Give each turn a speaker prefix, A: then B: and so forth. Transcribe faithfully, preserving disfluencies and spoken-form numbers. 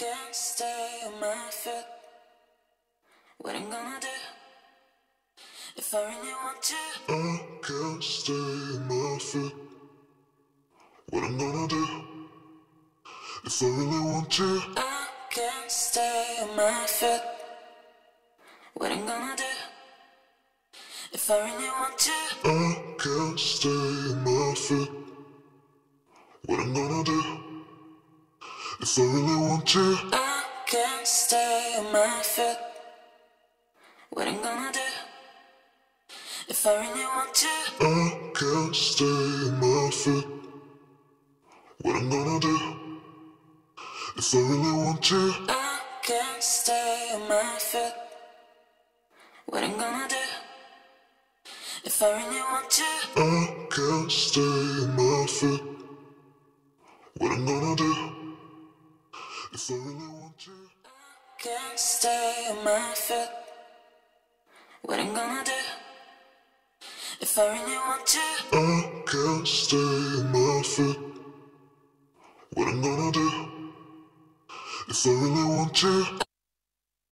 A: can't stay on my feet. What I'm gonna do if I really want to?
B: I can't stay on my feet. What I'm gonna do if I really want you?
A: I can't stay on my feet. What I'm gonna do if I really want to?
B: I can't stay on my feet. What I'm gonna do if I really want you?
A: I can't stay on my feet. What I'm gonna do if I really want to?
B: I can't stay on my feet. What I'm gonna do if I really want you?
A: I can't stay on my feet. What I'm gonna do if I really want to?
B: I can't stay on my feet. What I'm gonna do if I really want you?
A: I can't stay on my feet. What I'm gonna do if I really want to?
B: I can't stay on my feet. What I'm gonna do if I really want you?